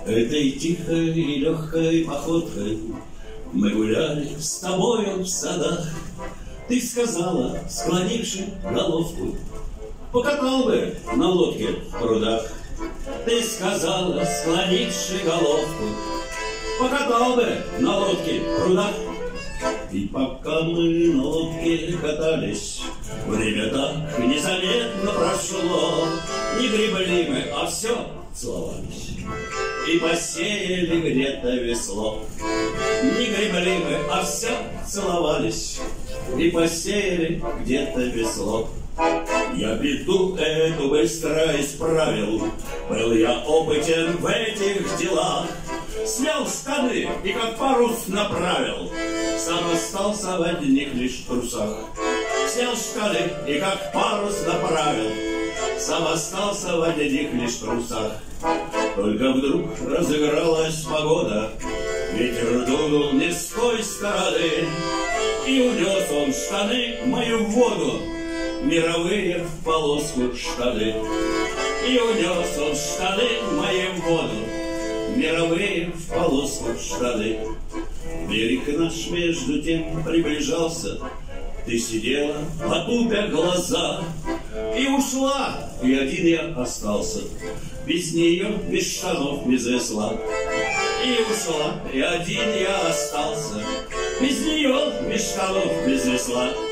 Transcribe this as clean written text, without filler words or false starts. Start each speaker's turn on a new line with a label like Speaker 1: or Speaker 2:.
Speaker 1: Этой тихой и легкой походкой мы гуляли с тобою в садах. Ты сказала, склонивши головку, покатал бы на лодке в прудах. Ты сказала, склонивши головку, покатал бы на лодке в прудах. И пока мы на лодке катались, время так незаметно прошло. Не гребли мы, а все целовались и посеяли где-то весло. Не гребли мы, а все целовались и посеяли где-то весло. Я беду эту быстро исправил, был я опытен в этих делах. Снял штаны и как парус направил, сам остался в одних лишь трусах. Снял штаны и как парус направил, сам остался в одних лишь трусах. Только вдруг разыгралась погода, ветер дунул не с той стороны, и унес он штаны мою в воду, мировые в полоску штаны. И унес он штаны мои в воду, мировые в полоску штаны. Берег наш между тем приближался, ты сидела, потупя глаза, и ушла, и один я остался, без нее, без штанов, без весла. И ушла, и один я остался, без нее, без штанов, без весла.